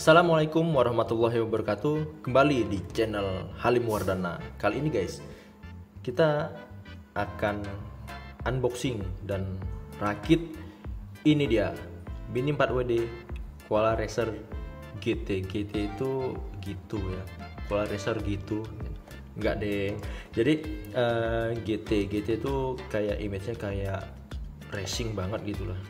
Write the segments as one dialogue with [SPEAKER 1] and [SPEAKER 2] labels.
[SPEAKER 1] Assalamualaikum warahmatullahi wabarakatuh. Kembali di channel Halim Wardana. Kali ini guys, kita akan unboxing dan rakit. Ini dia Mini 4WD Koala Racer GT. GT itu gitu ya, Koala Racer gitu. Enggak deh. Jadi GT itu kayak image-nya kayak racing banget gitu lah.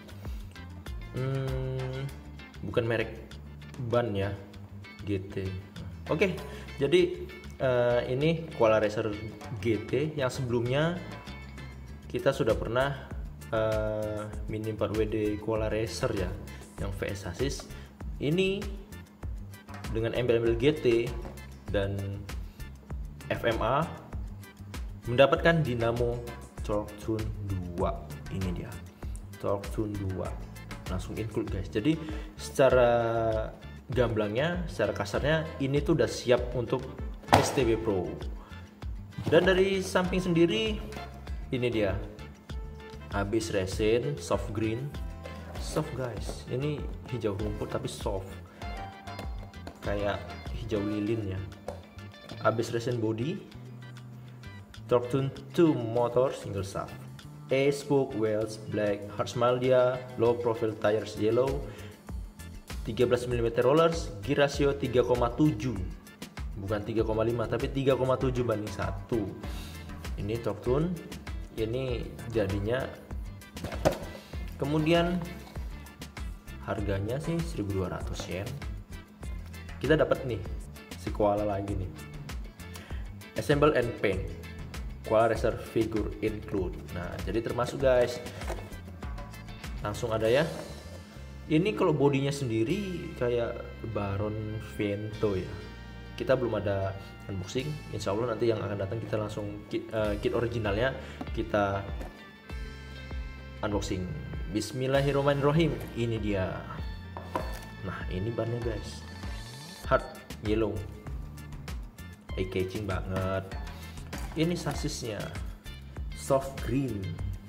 [SPEAKER 1] Bukan merek ban ya, GT. Oke, jadi ini Koala Racer GT yang sebelumnya kita sudah pernah Mini 4WD Koala Racer ya, yang VS chassis. Ini dengan embel-embel GT dan FMA mendapatkan dinamo Torque 2. Ini dia Torque 2, langsung include guys. Jadi secara gamblangnya, secara kasarnya ini tuh udah siap untuk STB Pro. Dan dari samping sendiri ini dia habis resin soft green, soft guys. Ini hijau rumput tapi soft, kayak hijau lilin ya. Habis resin body, Torque 2 motor single shaft, A-spoke wheels black, hard smile dia, low profile tires yellow, 13 mm rollers, gear ratio 3,7, bukan 3,5 tapi 3,7 banding 1. Ini Torque, ini jadinya. Kemudian harganya sih 1.200 yen. Kita dapat nih si koala lagi nih, assemble and paint Koala Racer figure include. Nah, jadi termasuk guys, langsung ada ya. Ini kalau bodinya sendiri kayak Baron Vento ya. Kita belum ada unboxing. Insya Allah nanti yang akan datang kita langsung kit originalnya kita unboxing. Bismillahirrahmanirrahim. Ini dia. Nah, ini bannya guys, hard yellow, eye catching banget. Ini sassisnya soft green,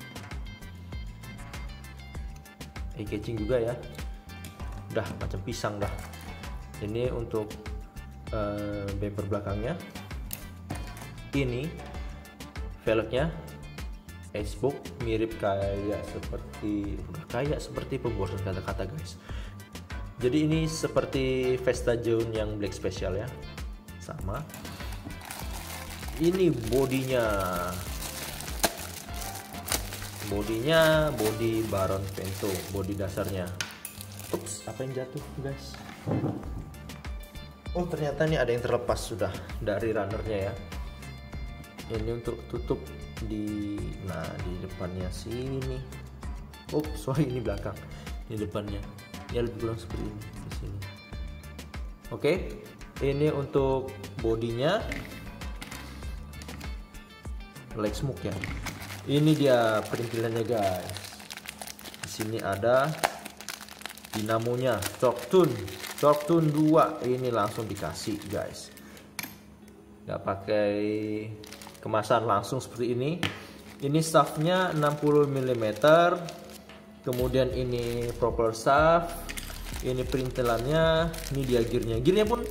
[SPEAKER 1] eye catching juga ya, udah macam pisang dah. Ini untuk bumper belakangnya. Ini velgnya A-spoke, mirip kayak seperti pembosan kata-kata guys. Jadi ini seperti Vesta Zone yang black special ya, sama. Ini bodinya body Baron Vento, body dasarnya. Ups, apa yang jatuh guys? Oh, ternyata ini ada yang terlepas sudah dari runnernya ya. Ini untuk tutup di depannya sini. Oh sorry, ini belakang, ini depannya ya, lebih kurang seperti ini di sini. Oke, ini untuk bodinya leg smoke ya. Ini dia perintilannya guys. Di sini ada dinamonya Torque 2. Ini langsung dikasih guys, nggak pakai kemasan, langsung seperti ini. Ini shaftnya 60 mm. Kemudian ini propeller shaft. Ini perintilannya. Ini dia gearnya. Gearnya pun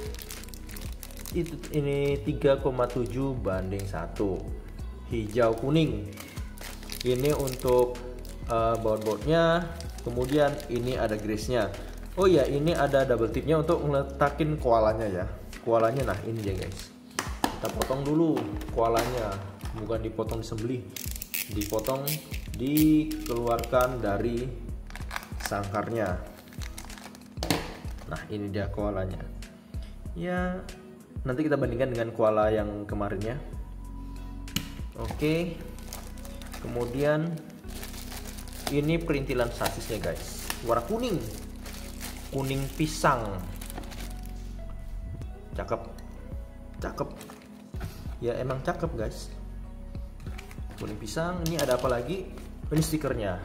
[SPEAKER 1] ini 3,7 banding 1. Hijau kuning. Ini untuk baut-bautnya. Kemudian ini ada grease-nya. Oh ya, ini ada double tipnya untuk ngeletakin koalanya ya. Koalanya, nah ini dia guys. Kita potong dulu koalanya, bukan dipotong disembelih, dipotong, dikeluarkan dari sangkarnya. Nah ini dia koalanya. Ya, nanti kita bandingkan dengan koala yang kemarinnya. Oke, kemudian ini perintilan sassisnya guys, warna kuning pisang, cakep ya, emang cakep guys, kuning pisang. Ini ada apa lagi? Ini stikernya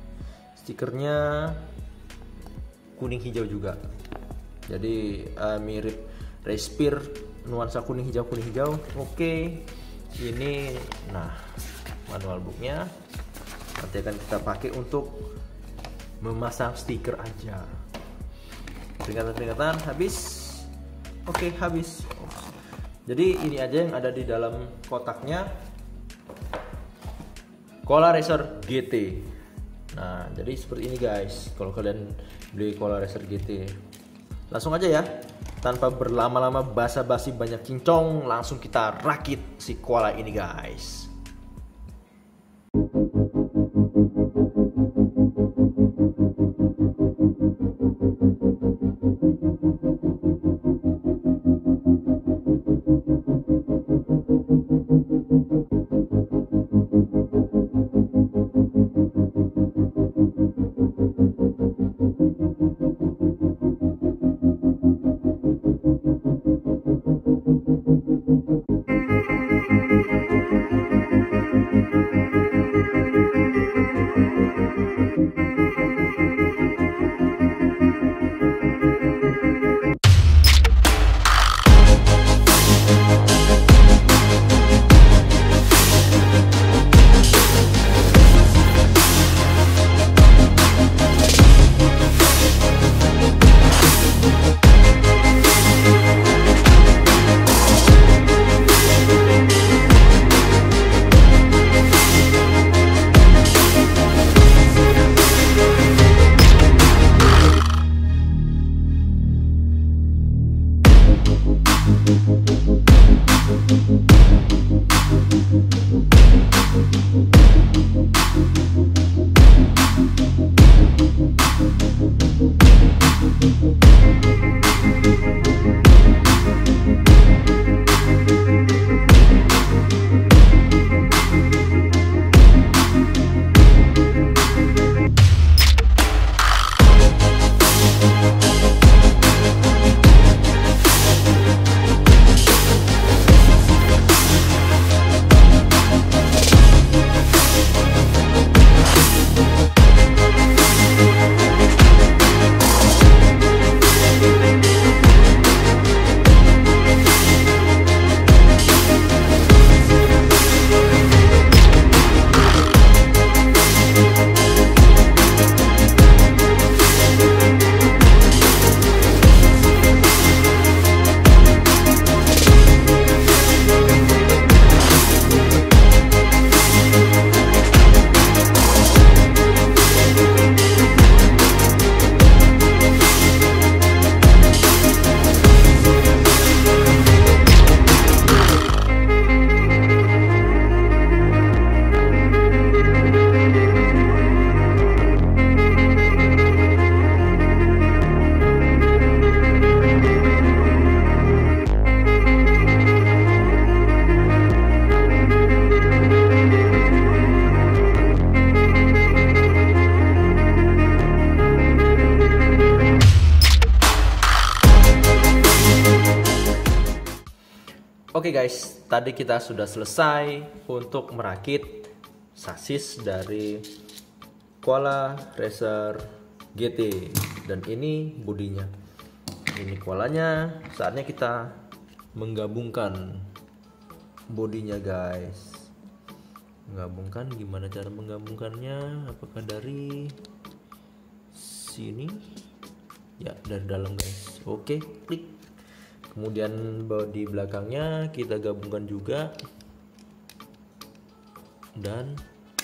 [SPEAKER 1] kuning hijau juga, jadi mirip Respire, nuansa kuning hijau. Oke. Ini nah manual booknya, nanti akan kita pakai untuk memasang stiker aja. peringatan habis. Oke, habis. Jadi ini aja yang ada di dalam kotaknya Koala Racer GT. Nah, jadi seperti ini guys. Kalau kalian beli Koala Racer GT, langsung aja ya, tanpa berlama-lama basa-basi banyak cincong, langsung kita rakit si koala ini guys. Oke guys, tadi kita sudah selesai untuk merakit sasis dari Koala Racer GT, dan ini bodinya. Ini koalanya. Saatnya kita menggabungkan bodinya guys. Menggabungkan, gimana cara menggabungkannya? Apakah dari sini? Ya, dari dalam guys. Oke, klik. Kemudian bodi belakangnya kita gabungkan juga, dan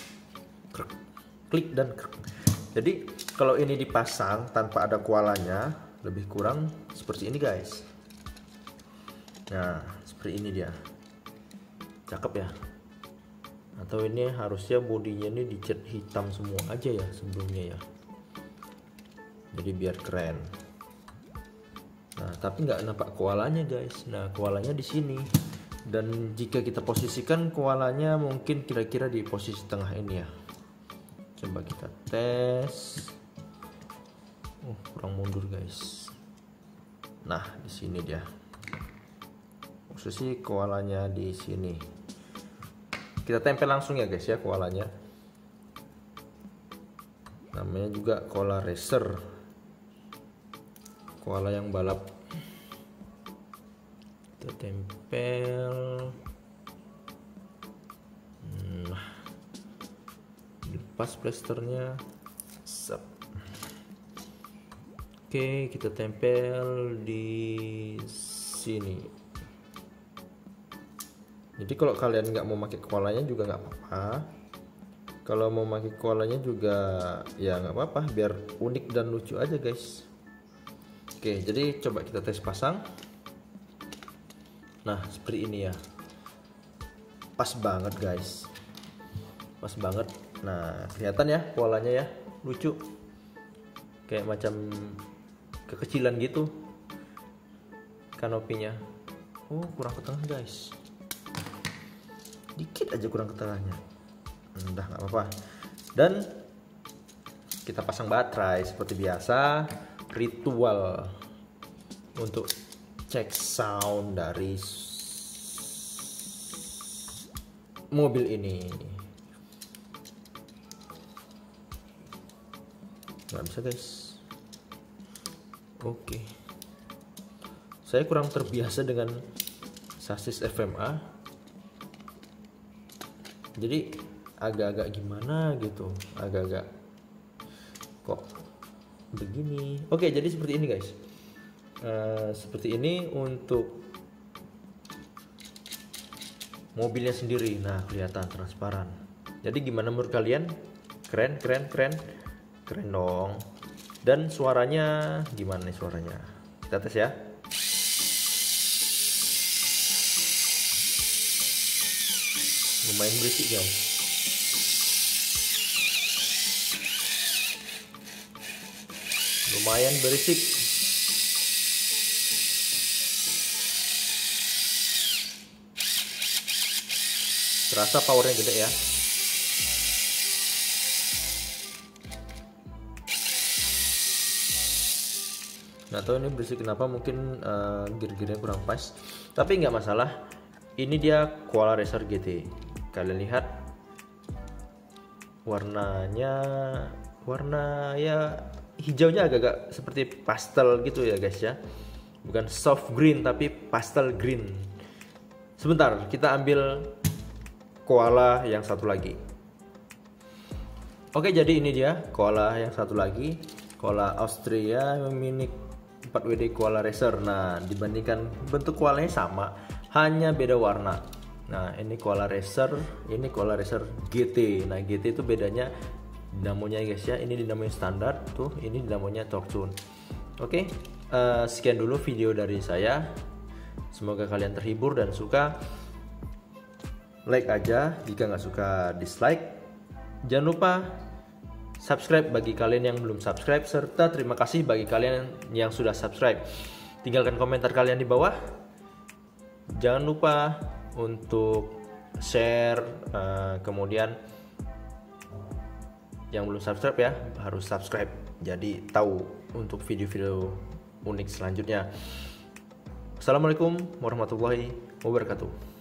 [SPEAKER 1] klik dan krek. Jadi kalau ini dipasang tanpa ada koalanya, lebih kurang seperti ini guys. Nah, seperti ini dia. Cakep ya. Atau ini harusnya bodinya ini dicat hitam semua aja ya sebelumnya ya. Jadi biar keren. Nah, tapi nggak nampak koalanya guys. Nah, koalanya di sini. Dan jika kita posisikan koalanya mungkin kira-kira di posisi tengah ini ya. Coba kita tes. Kurang mundur guys. Nah, di sini dia. Posisi koalanya di sini. Kita tempel langsung ya guys ya koalanya. Namanya juga Koala Racer. Koala yang balap. Kita tempel. Lepas plasternya. Oke, kita tempel di sini. Jadi kalau kalian nggak mau pakai koalanya juga nggak apa-apa. Kalau mau pakai koalanya juga ya nggak apa-apa, biar unik dan lucu aja guys. Oke, jadi coba kita tes pasang. Nah, seperti ini ya. Pas banget guys. Pas banget. Nah, kelihatan ya koalanya ya, lucu. Kayak macam kekecilan gitu kanopinya. Oh, kurang ke tengah guys. Dikit aja kurang ke tengahnya. Udah nggak apa-apa. Dan kita pasang baterai seperti biasa. Ritual untuk cek sound dari mobil ini. Nggak bisa guys. Oke. Saya kurang terbiasa dengan sasis FMA. Jadi agak-agak gimana gitu. Agak-agak kok begini. Oke, jadi seperti ini guys. Seperti ini untuk mobilnya sendiri. Nah, kelihatan transparan. Jadi gimana menurut kalian? Keren dong. Dan suaranya gimana nih suaranya? Kita tes ya. Lumayan berisik guys. Lumayan berisik. Terasa powernya gede ya. Nggak tahu ini berisik kenapa, mungkin gear-gearnya kurang pas. Tapi nggak masalah. Ini dia Koala Racer GT. Kalian lihat warnanya, warna ya hijaunya agak-agak seperti pastel gitu ya guys ya. Bukan soft green tapi pastel green. Sebentar, kita ambil koala yang satu lagi. Oke, jadi ini dia koala yang satu lagi, koala Austria Mini 4WD Koala Racer. Nah, dibandingkan bentuk koalanya sama, hanya beda warna. Nah, ini Koala Racer, ini Koala Racer GT. Nah, GT itu bedanya dinamonya guys ya. Ini dinamonya standar, tuh ini dinamonya torque tune. Oke, sekian dulu video dari saya. Semoga kalian terhibur dan suka. Like aja, jika nggak suka dislike. Jangan lupa subscribe bagi kalian yang belum subscribe, serta terima kasih bagi kalian yang sudah subscribe. Tinggalkan komentar kalian di bawah. Jangan lupa untuk share, kemudian yang belum subscribe ya harus subscribe, jadi tahu untuk video-video unik selanjutnya. Assalamualaikum warahmatullahi wabarakatuh.